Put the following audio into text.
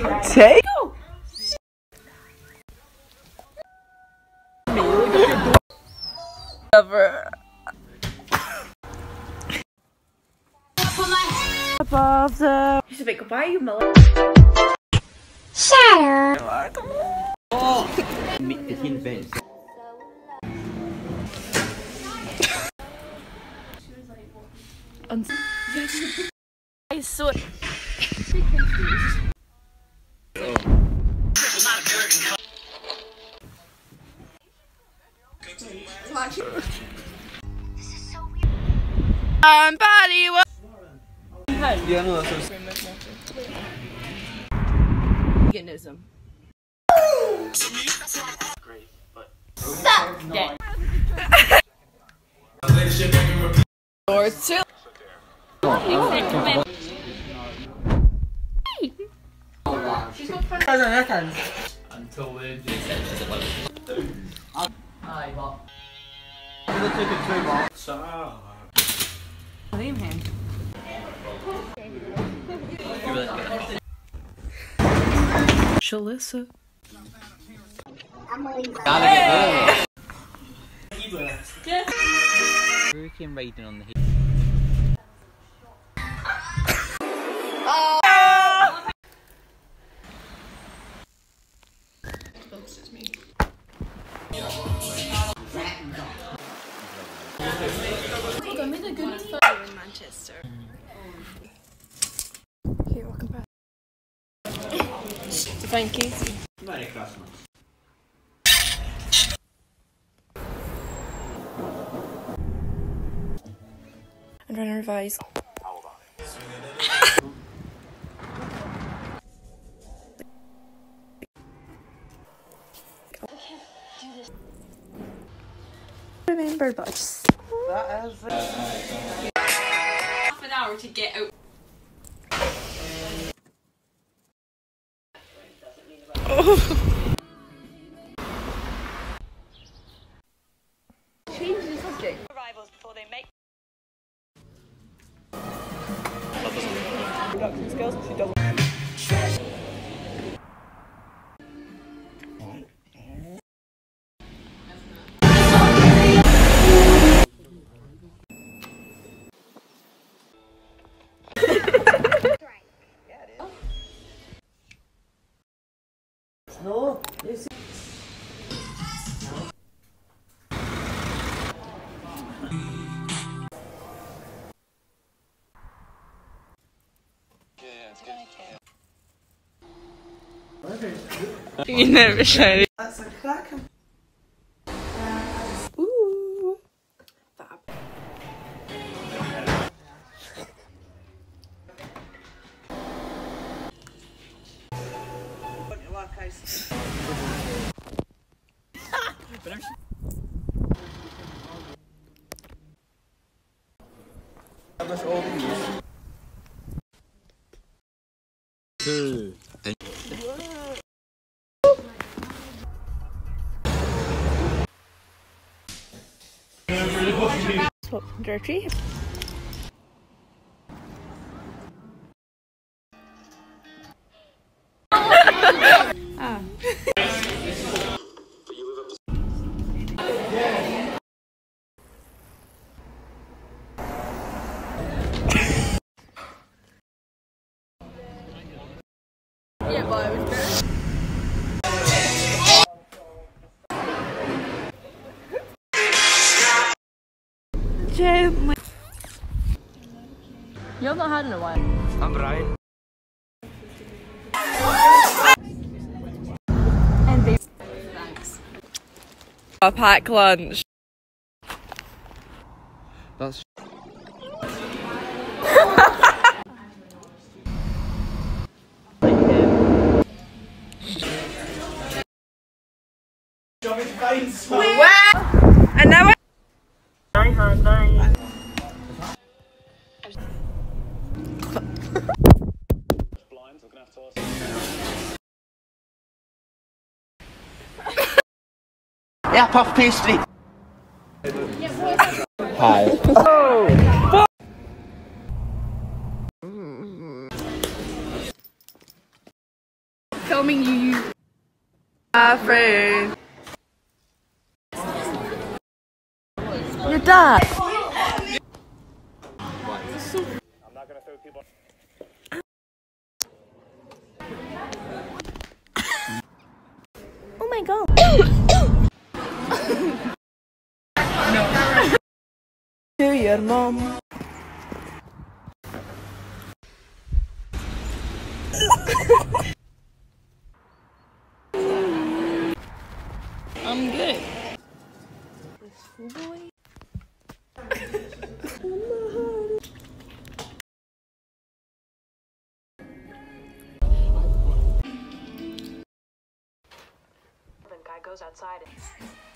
Take. Ever. Above the. You should say goodbye, you Miller. Shadow. Oh. Meet the hint. I saw it. Somebody was veganism. Great, but suck that. Or two. Until we leave him. Shalissa. Hurricane raiding on the heat. I'm in a good photo in Manchester. Here, welcome back. Thank you. Merry Christmas. I'm trying to revise. Remember, but I just. Half an hour to get out. Change the subject. Arrivals before they make. Production skills. She doesn't. No, it's You never showed it. that's a crack. Ooh. Fab. That's all we use. Swap dirty. Ah. Yeah, but I was there. Gently. You've not had in a while. I'm Brian. And baby. Thanks. A packed lunch. That's. And now Yeah, puff pastry. Hi. filming you. Friend. Your dad. I'm not gonna throw people. Oh my god. To your mom. I'm good. Guy goes outside and